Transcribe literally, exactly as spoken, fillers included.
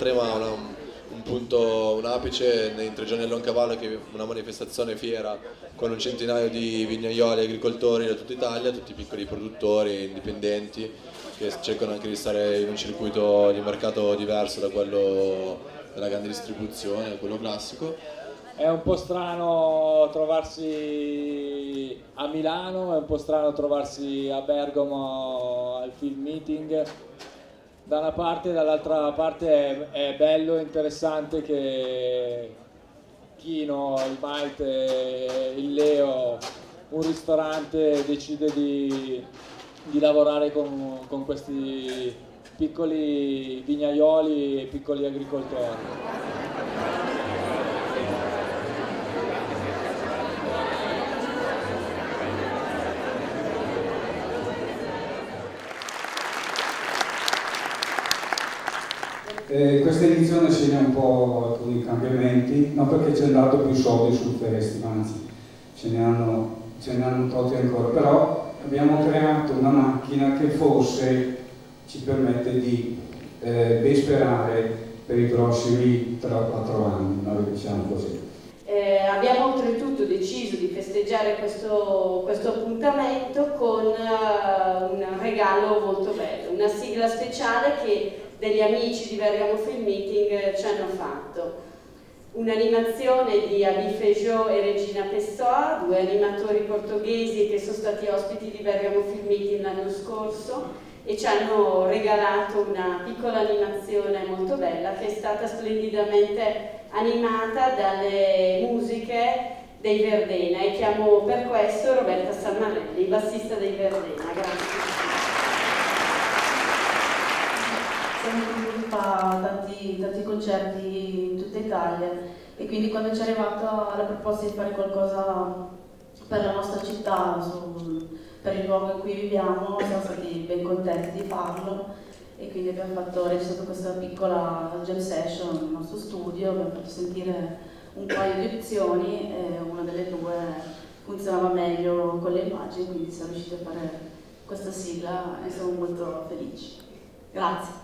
Trema ha una, un punto, un apice in Tre Giorni a Leoncavallo, che è una manifestazione fiera con un centinaio di vignaioli e agricoltori da tutta Italia, tutti piccoli produttori, indipendenti, che cercano anche di stare in un circuito di mercato diverso da quello della grande distribuzione, quello classico. È un po' strano trovarsi a Milano, è un po' strano trovarsi a Bergamo al film meeting. Da una parte e dall'altra parte è, è bello e interessante che Chino, il Maite, il Leo, un ristorante decide di, di lavorare con, con questi piccoli vignaioli e piccoli agricoltori. Eh, questa edizione segna un po' alcuni cambiamenti, non perché ci hanno dato più soldi sul festival, anzi ce ne hanno, ce ne hanno tolti ancora, però abbiamo creato una macchina che forse ci permette di eh, ben sperare per i prossimi tre o quattro anni, noi diciamo così. Eh, abbiamo oltretutto deciso di festeggiare questo, questo appuntamento con uh, un regalo molto bello, una sigla speciale che degli amici di Bergamo Film Meeting ci hanno fatto. Un'animazione di Abi Feijó e Regina Pessoa, due animatori portoghesi che sono stati ospiti di Bergamo Film Meeting l'anno scorso e ci hanno regalato una piccola animazione molto bella che è stata splendidamente animata dalle musiche dei Verdena, e chiamo per questo Roberta Sammarelli, bassista dei Verdena. Grazie. Fa tanti, tanti concerti in tutta Italia e quindi quando ci è arrivata la proposta di fare qualcosa per la nostra città, su, per il luogo in cui viviamo, siamo stati ben contenti di farlo e quindi abbiamo fatto, registrato questa piccola jam session nel nostro studio, abbiamo fatto sentire un paio di opzioni e una delle due funzionava meglio con le immagini, quindi siamo riusciti a fare questa sigla e siamo molto felici. Grazie.